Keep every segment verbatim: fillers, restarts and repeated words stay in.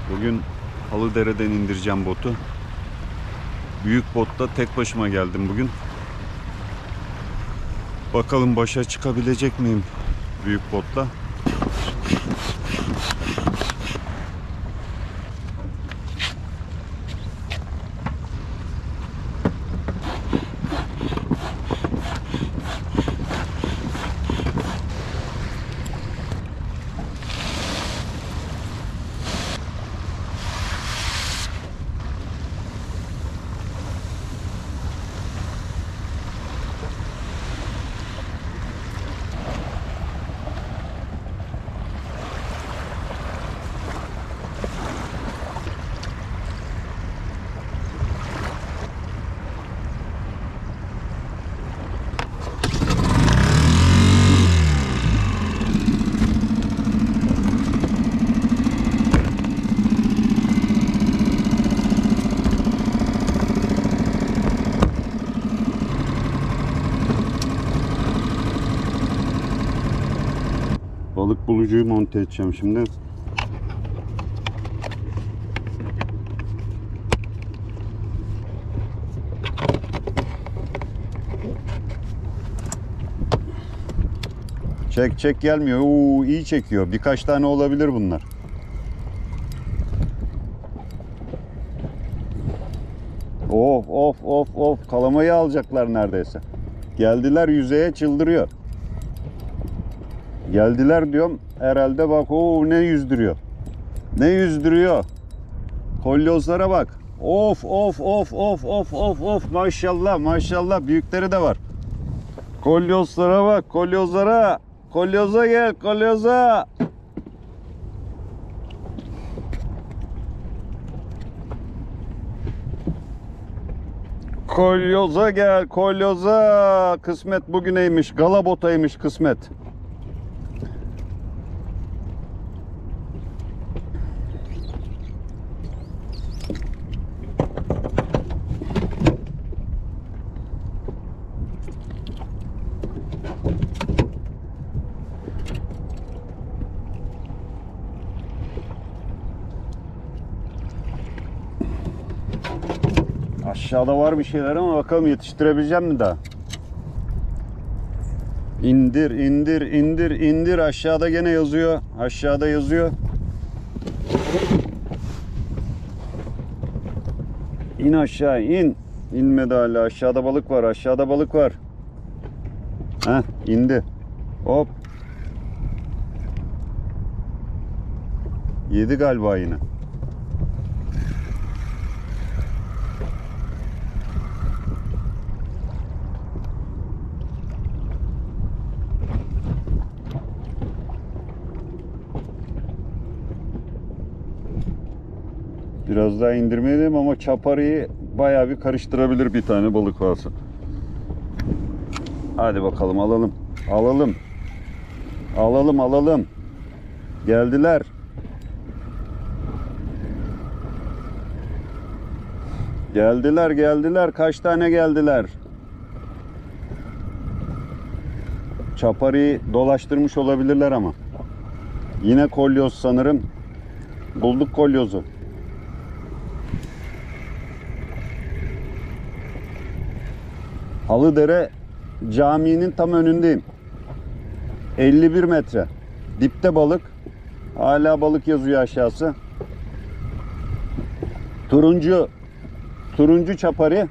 Bugün Halıdere'den indireceğim botu. Büyük botta tek başıma geldim bugün. Bakalım başa çıkabilecek miyim büyük botla. Balık bulucuyu monte edeceğim şimdi. Çek çek gelmiyor. Oo, iyi çekiyor. Birkaç tane olabilir bunlar. Of of of of. Kalamayı alacaklar neredeyse. Geldiler yüzeye, çıldırıyor. Geldiler diyorum. Herhalde bak o ne yüzdürüyor. Ne yüzdürüyor. Kolyozlara bak. Of of of of of of of. Maşallah maşallah. Büyükleri de var. Kolyozlara bak. Kolyozlara. Kolyoza gel. Kolyoza. Kolyoza gel. Kolyoza. Kısmet bugüneymiş. Galabotaymış kısmet. Aşağıda var bir şeyler ama bakalım yetiştirebileceğim mi daha? İndir, indir, indir, indir. Aşağıda gene yazıyor. Aşağıda yazıyor. İn aşağı, in. İnmedi hala. Aşağıda balık var. Aşağıda balık var. Heh, indi. Hop. Yedi galiba yine. Biraz daha indirmeliyim ama çaparıyı bayağı bir karıştırabilir bir tane balık varsa. Hadi bakalım alalım. Alalım. Alalım alalım. Geldiler. Geldiler geldiler. Kaç tane geldiler? Çaparıyı dolaştırmış olabilirler ama. Yine kolyoz sanırım. Bulduk kolyozu. Halıdere Camii'nin tam önündeyim. elli bir metre. Dipte balık. Hala balık yazıyor aşağısı. Turuncu turuncu çapari.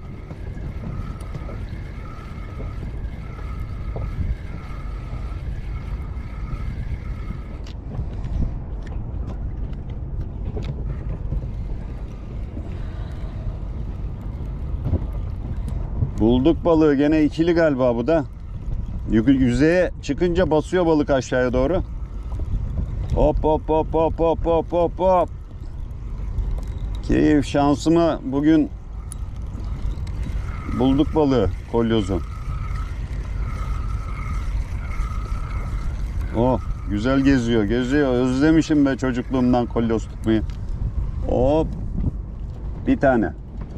Bulduk balığı. Gene ikili galiba bu da. Yüzeye çıkınca basıyor balık aşağıya doğru. Hop hop hop hop hop hop hop hop. Keyif şansıma bugün bulduk balığı, kolyozu. Oh, güzel geziyor, geziyor. Özlemişim be çocukluğumdan kolyoz tutmayı. Hop. Bir tane.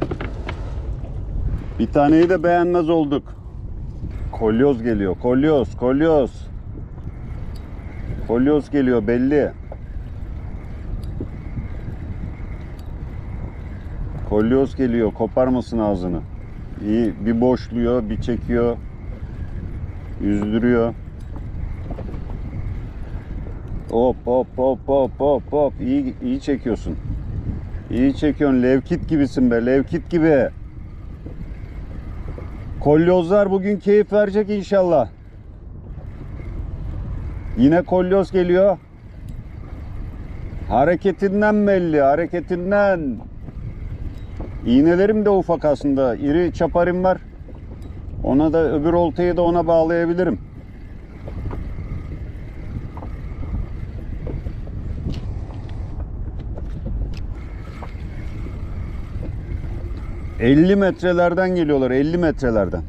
Bir taneyi de beğenmez olduk. Kolyoz geliyor. Kolyoz, kolyoz. Kolyoz geliyor belli. Kolyoz geliyor. Koparmasın ağzını. İyi, bir boşluyor, bir çekiyor. Yüzdürüyor. Hop hop hop hop hop hop. İyi, iyi çekiyorsun. İyi çekiyorsun. Levkit gibisin be. Levkit gibi. Kolyozlar bugün keyif verecek inşallah. Yine kolyoz geliyor. Hareketinden belli. Hareketinden. İğnelerim de ufak aslında. İri çaparim var. Ona da öbür oltayı da ona bağlayabilirim. elli metrelerden geliyorlar. elli metrelerden.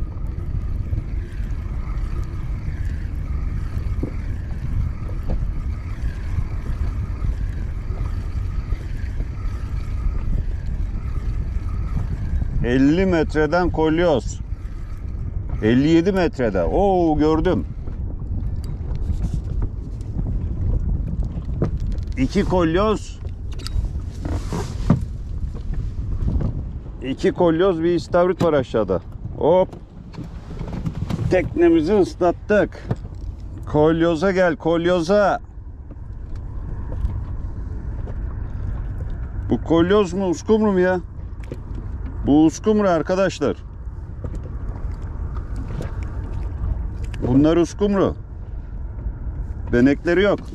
elli metreden kolyoz. elli yedi metrede. Oo, gördüm. İki kolyoz. İki kolyoz, bir istavrit var aşağıda. Hop. Teknemizi ıslattık. Kolyoza gel, kolyoza. Bu kolyoz mu, uskumru mu ya? Bu uskumru arkadaşlar. Bunlar uskumru. Benekleri yok.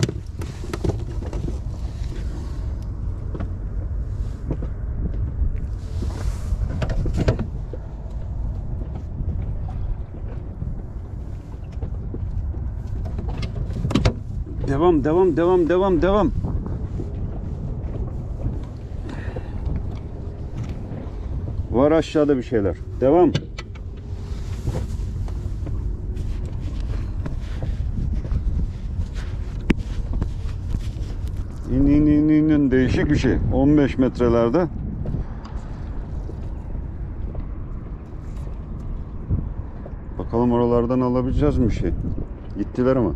Devam, devam, devam, devam, devam. Var aşağıda bir şeyler. Devam. İn, in, in, in, in. Değişik bir şey. on beş metrelerde. Bakalım oralardan alabileceğiz mi bir şey? Gittiler ama.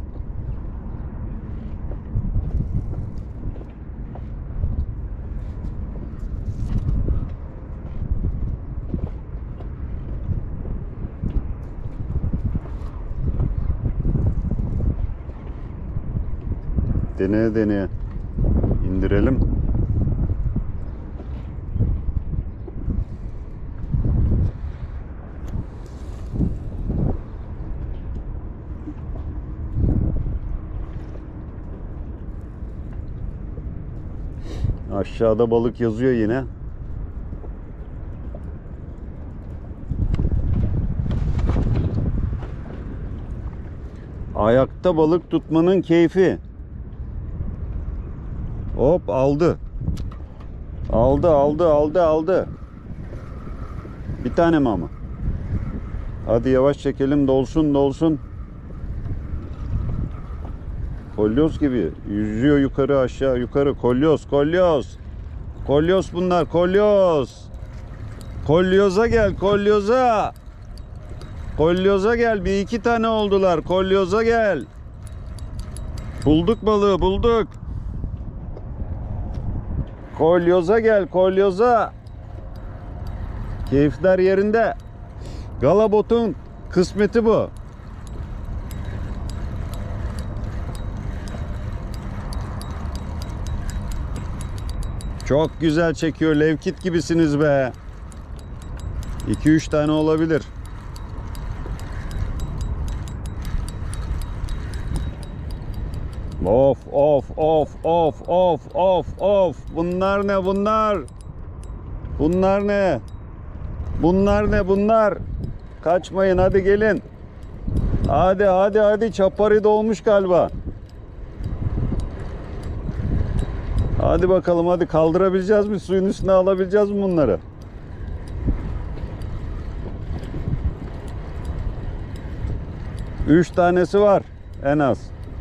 Deneye deneye indirelim. Aşağıda balık yazıyor yine. Ayakta balık tutmanın keyfi. Hop, aldı. Aldı, aldı, aldı, aldı. Bir tane mi ama? Hadi yavaş çekelim, dolsun, dolsun. Kolyoz gibi. Yüzüyor yukarı aşağı yukarı. Kolyoz, kolyoz. Kolyoz bunlar, kolyoz. Kolyoza gel, kolyoza. Kolyoza gel. Bir iki tane oldular. Kolyoza gel. Bulduk balığı, bulduk. Kolyoza gel, kolyoza. Keyifler yerinde. Galabot'un kısmeti bu. Çok güzel çekiyor. Levkit gibisiniz be. iki üç tane olabilir. Of of of of of of of. Bunlar ne bunlar? Bunlar ne? Bunlar ne bunlar? Kaçmayın, hadi gelin. Hadi hadi hadi, çapari dolmuş galiba. Hadi bakalım, hadi kaldırabileceğiz mi? Suyun üstüne alabileceğiz mi bunları? Üç tanesi var en az.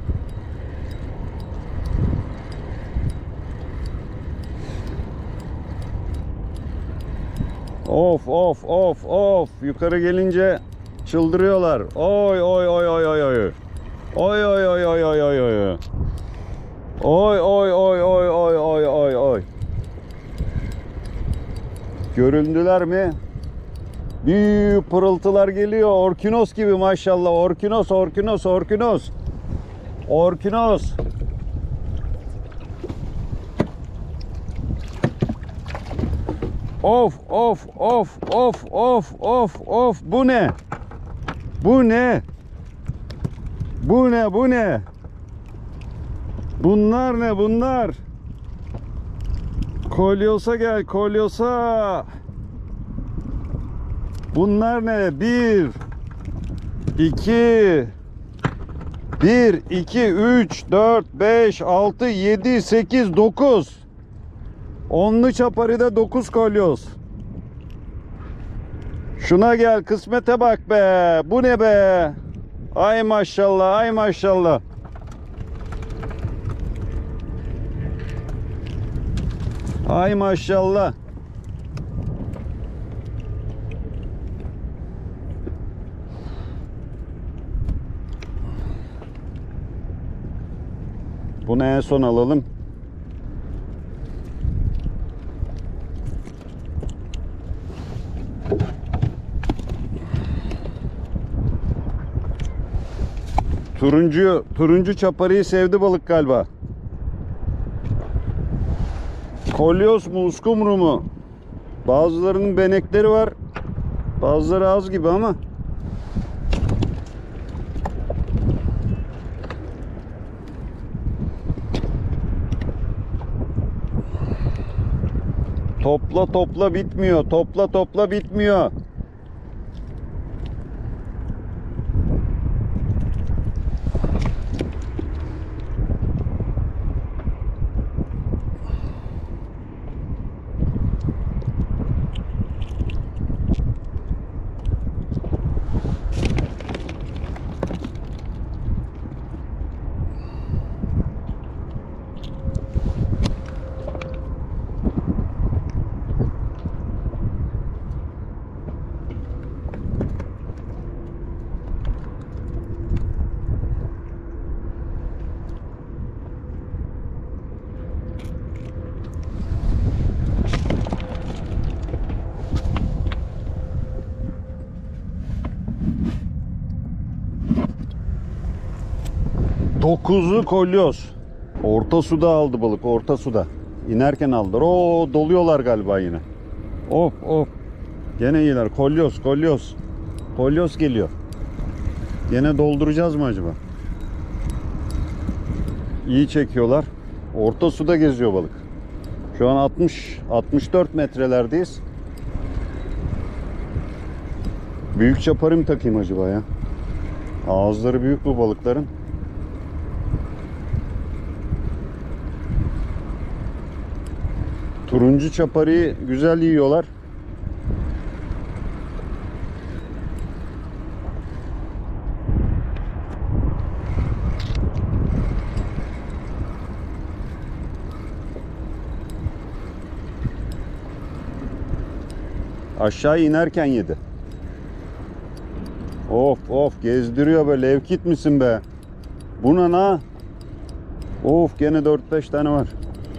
Of of of of. Yukarı gelince çıldırıyorlar. Oy oy oy oy oy oy. Oy oy oy oy oy oy oy. Oy oy oy oy oy oy oy oy. Göründüler mi? Büyük pırıltılar geliyor. Orkinos gibi maşallah. Orkinos, orkinos, orkinos. Orkinos. Of, of, of, of, of, of, of. Bu ne? Bu ne? Bu ne, bu ne? Bunlar ne, bunlar? Kolyosa gel, kolyosa. Bunlar ne? Bir, iki, bir, iki, üç, dört, beş, altı, yedi, sekiz, dokuz. Onlu çaparide dokuz kolyoz. Şuna gel, kısmete bak be. Bu ne be? Ay maşallah, ay maşallah. Ay maşallah. Bunu en son alalım. Turuncu, turuncu çaparıyı sevdi balık galiba. Kolyoz mu, uskumru mu? Bazılarının benekleri var. Bazıları az gibi ama. Topla topla bitmiyor. Topla topla bitmiyor. Dokuzlu kolyoz. Orta suda aldı balık, orta suda. İnerken aldılar. Oo, doluyorlar galiba yine. Of of. Gene iyiler. Kolyoz, kolyoz. Kolyoz geliyor. Gene dolduracağız mı acaba? İyi çekiyorlar. Orta suda geziyor balık. Şu an altmış altmış dört metrelerdeyiz. Büyük çaparı mı takayım acaba ya? Ağızları büyük bu balıkların. Turuncu çaparıyı güzel yiyorlar. Aşağı inerken yedi. Of of, gezdiriyor böyle. Levkit misin be? Buna na. Of, gene dört beş tane var.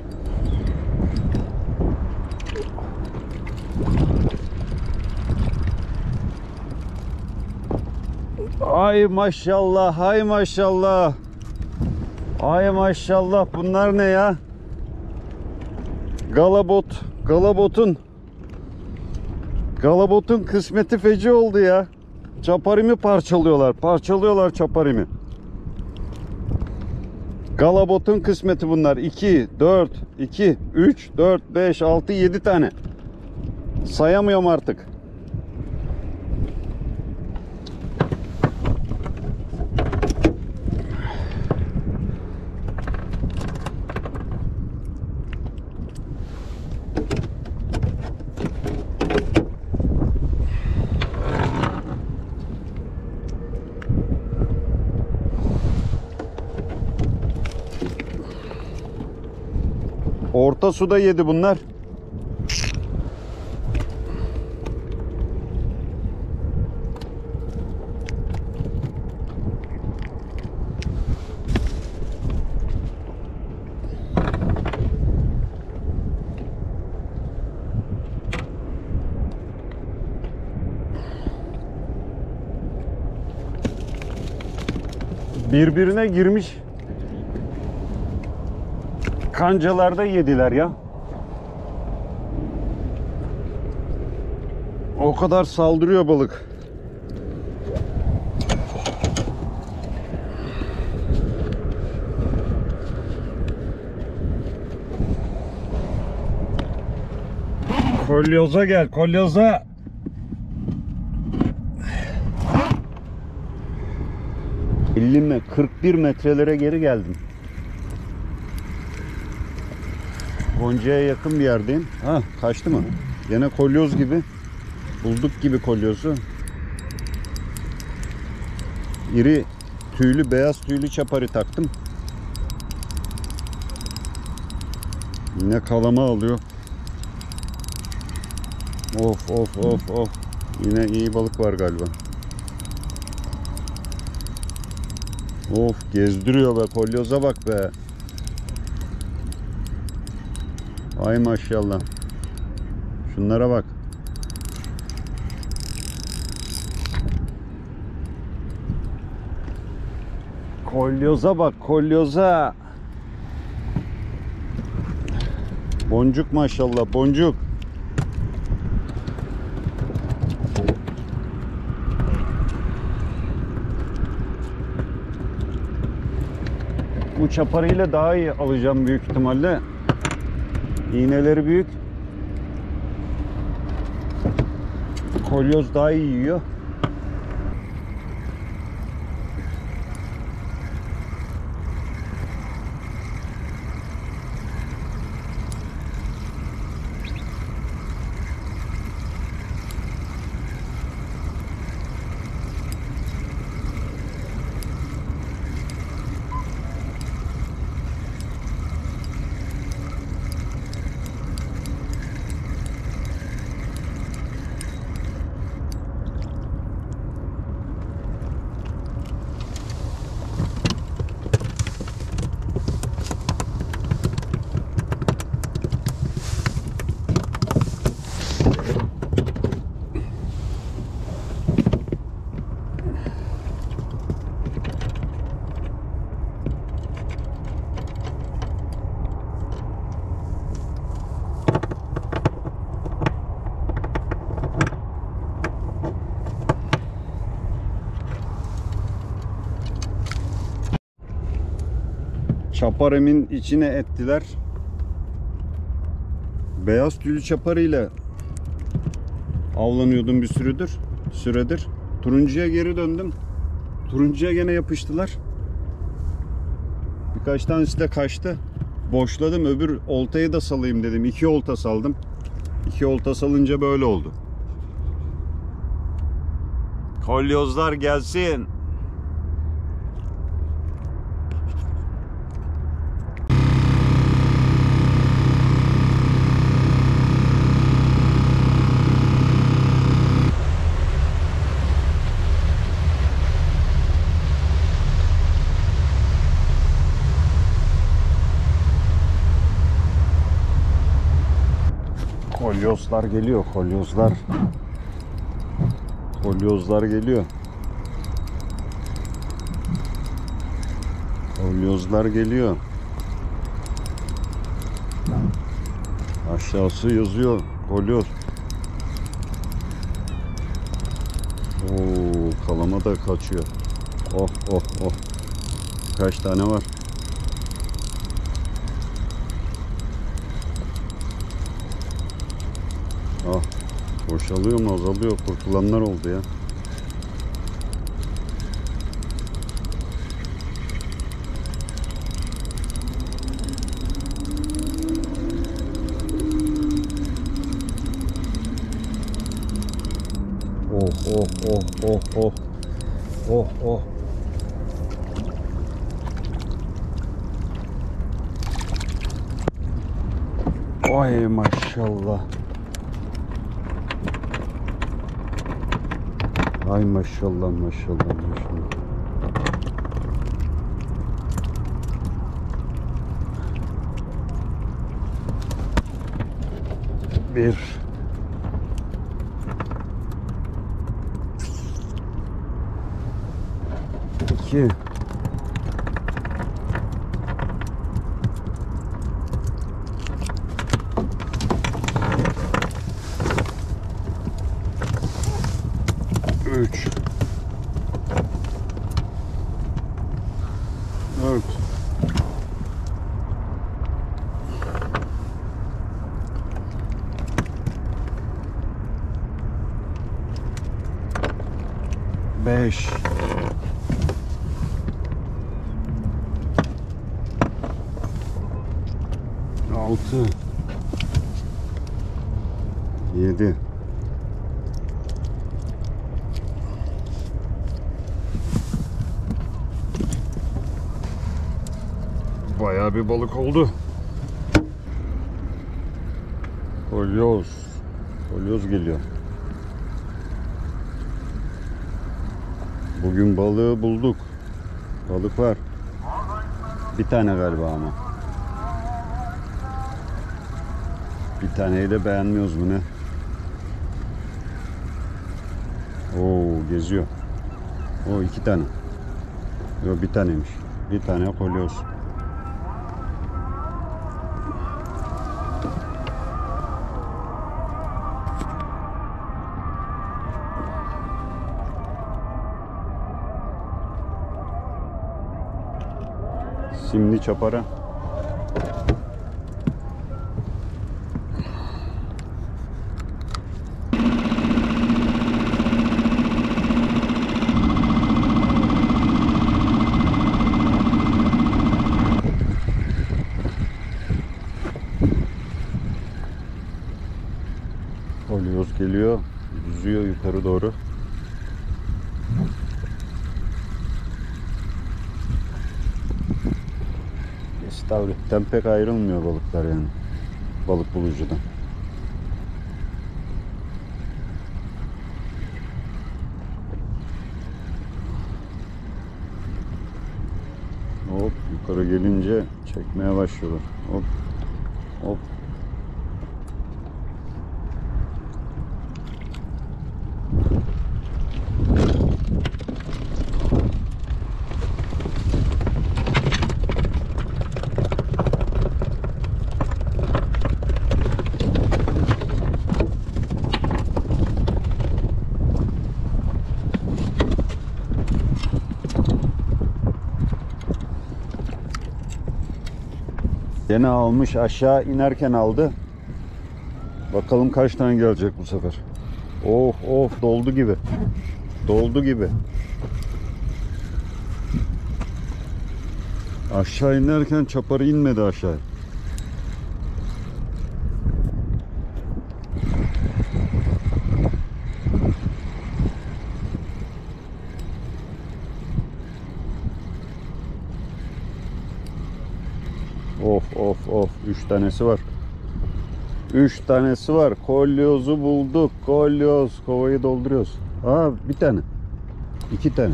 Ay maşallah, ay maşallah. Ay maşallah, bunlar ne ya? Galabot, galabotun Galabotun kısmeti feci oldu ya. Çaparimi parçalıyorlar, parçalıyorlar çaparimi. Galabotun kısmeti bunlar. iki, dört, iki, üç, dört, beş, altı, yedi tane. Sayamıyorum artık. Orta suda yedi bunlar. birbirine girmiş kancalarda yediler ya. O kadar saldırıyor balık. Kolyoza gel, kolyoza. elli mi kırk bir metrelere geri geldim. Gonca'ya yakın bir yerdeyim. Ha, kaçtı mı? Yine kolyoz gibi. Bulduk gibi kolyozu. İri tüylü, beyaz tüylü çapari taktım. Yine kalama alıyor. Of of of of. Yine iyi balık var galiba. Of, gezdiriyor be, kolyoza bak be. Ay maşallah. Şunlara bak. Kolyoza bak, kolyoza. Boncuk maşallah, boncuk. Bu çaparıyla daha iyi alacağım büyük ihtimalle. İğneleri büyük. Kolyoz daha iyi yiyor. Çaparemin içine ettiler. Beyaz tüylü çaparıyla avlanıyordum bir süredir. Süredir. Turuncuya geri döndüm. Turuncuya gene yapıştılar. Birkaç tanesi de kaçtı. Boşladım. Öbür oltayı da salayım dedim. İki olta saldım. İki olta salınca böyle oldu. Kolyozlar gelsin. Kolyozlar geliyor, kolyozlar. Kolyozlar geliyor. Kolyozlar geliyor. Aşağısı yazıyor, kolyoz. Oo, kalama da kaçıyor. Oh oh oh. Kaç tane var? Ah, boşalıyor mu, azalıyor, kurtulanlar oldu ya. Oh oh oh oh oh. Oh oh. Ay maşallah. Ay maşallah maşallah maşallah. Bir. İki. üç, dört, beş, altı, yedi, bayağı bir balık oldu. Kolyoz. Kolyoz geliyor. Bugün balığı bulduk. Balık var. Bir tane galiba ama. Bir taneyi de beğenmiyoruz mu ne? Oo, geziyor. O iki tane. Yok, bir taneymiş. Bir tane kolyoz. Simli çapara. Kolyoz geliyor, yüzüyor yukarı doğru. İstavrit'ten pek ayrılmıyor balıklar yani. Balık bulucudan. Hop, yukarı gelince çekmeye başlıyorlar. Hop, hop. Yine almış, aşağı inerken aldı. Bakalım kaç tane gelecek bu sefer. Of of, doldu gibi. Doldu gibi. Aşağı inerken çaparı inmedi aşağı. Of of of, üç tanesi var. Üç tanesi var. Kolyozu bulduk. Kolyoz. Kovayı dolduruyoruz. Aa, bir tane. İki tane.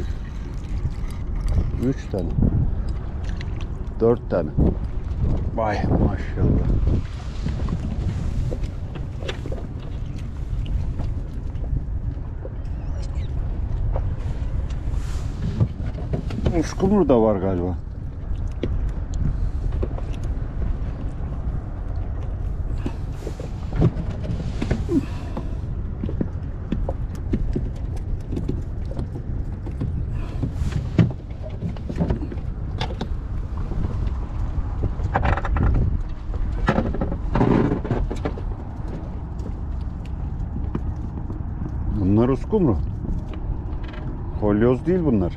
Üç tane. Dört tane. Vay maşallah. Uskumru da var galiba. Bunlar uskumru. Kolyoz değil bunlar.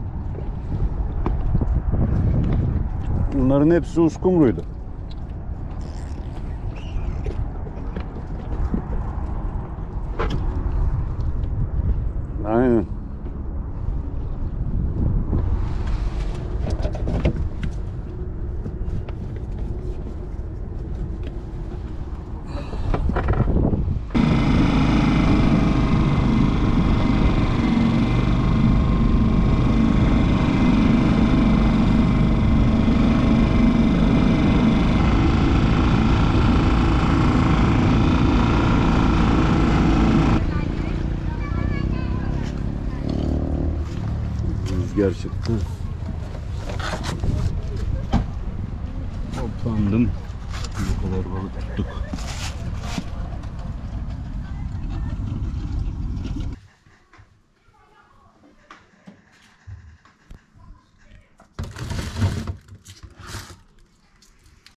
Bunların hepsi uskumruydu. Aynen. Rüzgar çıktı. Hoplandım. Bu kadar balık tuttuk.